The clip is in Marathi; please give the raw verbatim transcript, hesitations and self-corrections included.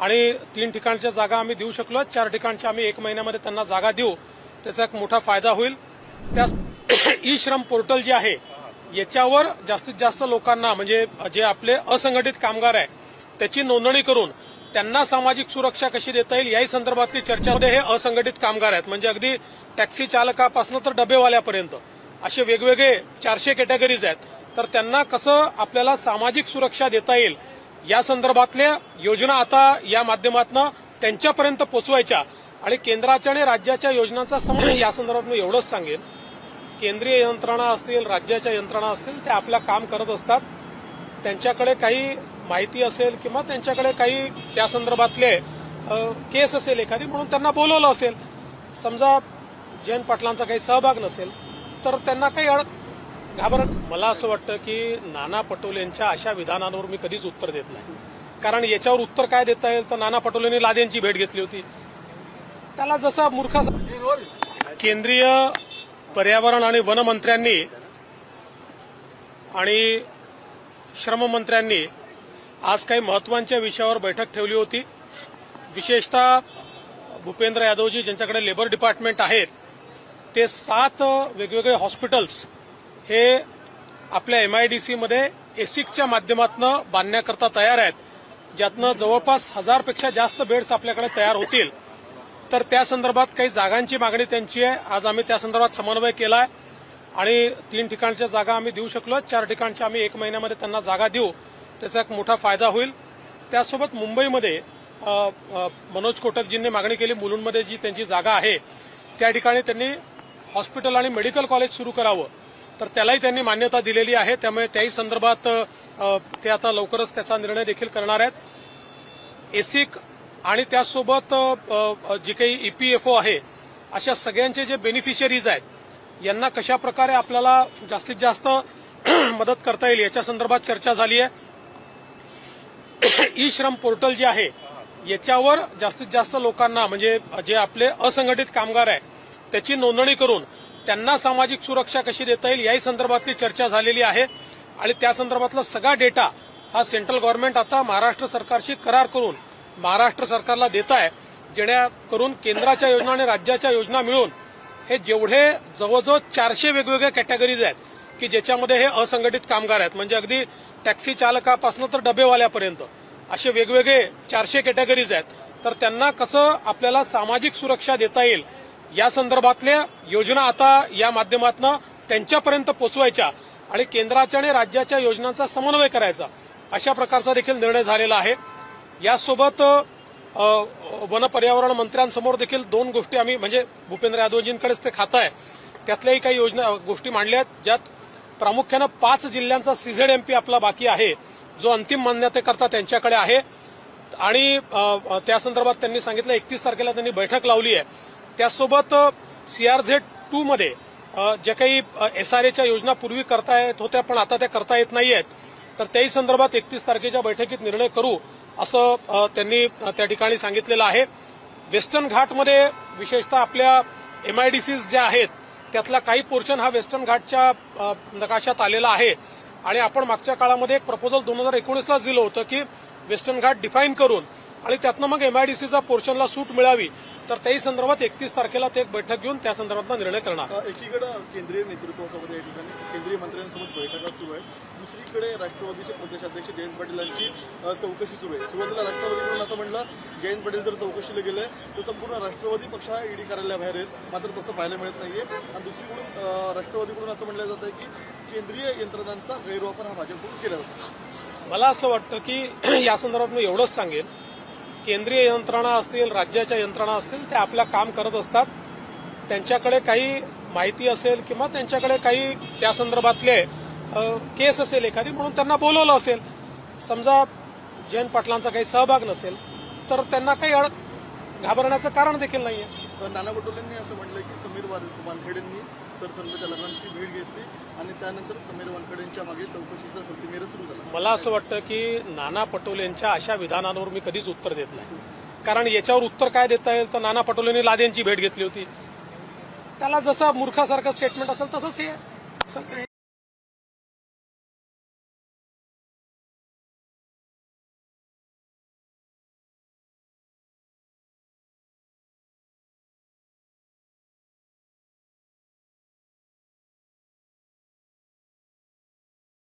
आणि तीन ठिकाणच्या जागा आम्ही देऊ शकलो, चार ठिकाणच्या आम्ही एक महिन्यामध्ये त्यांना जागा देऊ, त्याचा एक मोठा फायदा होईल। त्या ई श्रम पोर्टल जे आहे याच्यावर जास्तीत जास्त लोकांना म्हणजे जे आपले असंघटित कामगार आहे त्याची नोंदणी करून त्यांना सामाजिक सुरक्षा कशी देता येईल याही संदर्भातली चर्चामध्ये हे असंघटित कामगार आहेत, म्हणजे अगदी टॅक्सी चालकापासून तर डबेवाल्यापर्यंत असे वेगवेगळे चारशे कॅटेगरीज आहेत। तर त्यांना कसं आपल्याला सामाजिक सुरक्षा देता येईल या संदर्भातल्या योजना आता या माध्यमातून त्यांच्यापर्यंत पोहोचवायच्या आणि केंद्राच्या आणि राज्याच्या योजनांचा समन्वय या संदर्भात मी एवढंच सांगेन, केंद्रीय यंत्रणा असतील राज्याच्या यंत्रणा असतील ते आपलं काम करत असतात। त्यांच्याकडे काही माहिती असेल किंवा त्यांच्याकडे काही त्या संदर्भातले केस असेल एखादी म्हणून त्यांना बोलवलं असेल, समजा जयंत पाटलांचा काही सहभाग नसेल तर त्यांना काही घाबरत। मला असं वाटतं की नाना पटोलेंच्या अशा विधानांवर मी कधीच उत्तर देत नाही, कारण याच्यावर उत्तर काय देता येईल तर नाना पटोलेंनी लादेनची भेट घेतली होती, त्याला जसा मूर्ख केंद्रीय पर्यावरण आणि वन मंत्र्यांनी आणि श्रम मंत्र्यांनी आज काही महत्वाच्या विषयावर बैठक ठेवली होती। विशेषतः भूपेंद्र यादवजी ज्यांच्याकडे लेबर डिपार्टमेंट आहेत ते सात वेगवेगळे हॉस्पिटल्स हे आपल्या एमआयडीसी मध्ये एसिकच्या माध्यमातून बांधण्याकरता तयार आहेत, ज्यातनं जवळपास हजारपेक्षा जास्त बेड्स आपल्याकडे तयार होतील। तर त्या संदर्भात काही जागांची मागणी त्यांची आहे, आज आम्ही त्या संदर्भात समन्वय केलाय आणि तीन ठिकाणच्या जागा आम्ही देऊ शकलो, चार ठिकाणच्या आम्ही एक महिन्यामध्ये त्यांना जागा देऊ, त्याचा एक मोठा फायदा होईल। त्यासोबत मुंबईमध्ये मनोज कोटकजींनी मागणी केली, मुलुंडमध्ये जी त्यांची जागा आहे त्या ठिकाणी त्यांनी हॉस्पिटल आणि मेडिकल कॉलेज सुरू करावं, तर त्यालाही त्यांनी मान्यता दिलेली आहे। त्यामुळे त्याही संदर्भात ते आता लवकरच त्याचा निर्णय देखील करणार आहेत। एसिक आणि त्यासोबत जी काही ईपीएफओ आहे अशा सगळ्यांचे जे बेनिफिशियरीज आहेत यांना कशा प्रकारे आपल्याला जास्तीत जास्त मदत करता येईल याच्या संदर्भात चर्चा झाली आहे। ई श्रम पोर्टल जे आहे याच्यावर जास्तीत जास्त लोकांना म्हणजे जे आपले असंघटित कामगार आहे त्याची नोंदणी करून त्यांना सामाजिक सुरक्षा कशी देता येईल याही संदर्भातली चर्चा झालेली आहे आणि त्या संदर्भातला सगळा डेटा हा सेंट्रल गव्हर्नमेंट आता महाराष्ट्र सरकारशी करार करून महाराष्ट्र सरकारला देत आहे, जेणेकरून केंद्राच्या योजना आणि राज्याच्या योजना मिळून हे जेवढे जवळजवळ चारशे वेगवेगळ्या कॅटेगरीज आहेत की ज्याच्यामध्ये हे असंघटित कामगार आहेत, म्हणजे अगदी टॅक्सी चालकापासून तर डबेवाल्यापर्यंत असे वेगवेगळे चारशे कॅटेगरीज आहेत। तर त्यांना कसं आपल्याला सामाजिक सुरक्षा देता येईल या संदर्भातल्या योजना आता या माध्यमातून त्यांच्यापर्यंत पोहोचवायच्या आणि केंद्राच्या आणि राज्याच्या योजनांचा समन्वय करायचा अशा प्रकारचा देखील निर्णय झालेला आहे। यासोबत वन पर्यावरण मंत्र्यांसमोर देखील दोन गोष्टी आम्ही म्हणजे भूपेंद्र यादवजींकडेच ते खातं आहे त्यातल्याही काही योजना गोष्टी मांडल्या आहेत, ज्यात प्रामुख्यानं पाच जिल्ह्यांचा सीझेडएमपी आपला बाकी आहे जो अंतिम मान्यतेकरता त्यांच्याकडे आहे आणि त्या संदर्भात त्यांनी सांगितलं एकतीस तारखेला त्यांनी बैठक लावली आहे। त्यासोबत सीआरझेड टू मध्ये ज्या काही एसआरएच्या योजना पूर्वी करता येत होत्या पण आता त्या करता येत नाहीयेत, तर त्याही संदर्भात एकतीस तारखेच्या बैठकीत निर्णय करू असं त्यांनी त्या ठिकाणी सांगितलेलं आहे। वेस्टर्न घाटमध्ये विशेषतः आपल्या एमआयडीसीज ज्या आहेत त्यातला काही पोर्शन हा वेस्टर्न घाटच्या नकाशात आलेला आहे आणि आपण मागच्या काळामध्ये एक प्रपोजल दोन हजार एकोणीसलाच दिलं होतं की वेस्टर्न घाट डिफाईन करून आणि त्यातनं मग एमआयडीसीचा पोर्शनला सूट मिळावी, तर त्याही संदर्भात एकतीस तारखेला ते एक बैठक घेऊन त्या संदर्भातला निर्णय करणार। एकीकडे केंद्रीय नेतृत्वासोबत या ठिकाणी केंद्रीय मंत्र्यांसोबत बैठका सुरू आहे, दुसरीकडे राष्ट्रवादीचे प्रदेशाध्यक्ष जयंत पाटील यांची चौकशी सुरू आहे। सुरुवातीला राष्ट्रवादीकडून असं म्हणलं जयंत पाटील जर चौकशीला गेले तर संपूर्ण राष्ट्रवादी पक्ष हा ईडी कार्यालयाबाहेर येईल, मात्र तसं पाहायला मिळत नाहीये आणि दुसरीकडून राष्ट्रवादीकडून असं म्हणलं जात आहे की केंद्रीय यंत्रणांचा गैरवापर हा भाजपकडून केला होता। मला असं वाटतं की या संदर्भात मी एवढंच सांगेन, केंद्रीय यंत्रणा असतील राज्याच्या यंत्रणा असतील ते आपलं काम करत असतात। त्यांच्याकडे काही माहिती असेल किंवा त्यांच्याकडे काही त्या संदर्भातले केस असेल एखादी म्हणून त्यांना बोलवलं असेल, समजा जयंत पाटलांचा काही सहभाग नसेल तर त्यांना काही घाबरण्याचं कारण देखील नाहीये। नाना पटोलेंनी असं म्हटलं की समीर वानखेडेंनी सरसंघचालकांची भेट घेतली आणि त्यानंतर समीर वानखेडेंच्या मागे चौकशीचा ससीमेर सुरू झाला। मला असं वाटतं की नाना पटोलेंच्या अशा विधानांवर मी कधीच उत्तर देत नाही, कारण याच्यावर उत्तर काय देता येईल तर नाना पटोलेंनी लादेनची भेट घेतली होती, त्याला जसं मूर्खासारखं स्टेटमेंट असेल तसंच हे